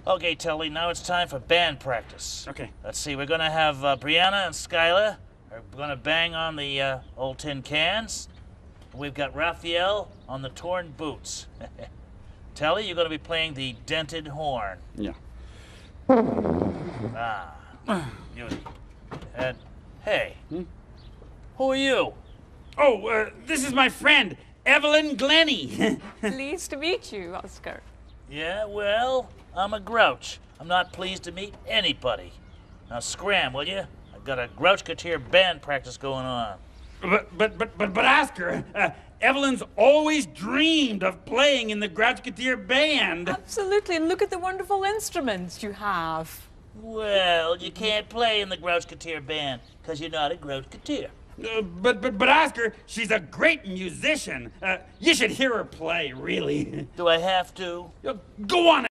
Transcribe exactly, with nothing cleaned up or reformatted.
Okay, Tully, now it's time for band practice. Okay. Let's see, we're gonna have uh, Brianna and Skylar are gonna bang on the uh, old tin cans. We've got Raphael on the torn boots. Tully, you're gonna be playing the dented horn. Yeah. Ah, beauty. And, hey, Hmm? who are you? Oh, uh, this is my friend, Evelyn Glennie. Pleased to meet you, Oscar. Yeah, well, I'm a grouch. I'm not pleased to meet anybody. Now scram, will you? I've got a Grouchketeer band practice going on. But, but, but, but, but Oscar, uh, Evelyn's always dreamed of playing in the Grouchketeer band. Absolutely, and look at the wonderful instruments you have. Well, you can't play in the Grouchketeer band, because you're not a Grouchketeer. Uh, but, but, but Oscar, she's a great musician. Uh, you should hear her play, really. Do I have to? Uh, Go on.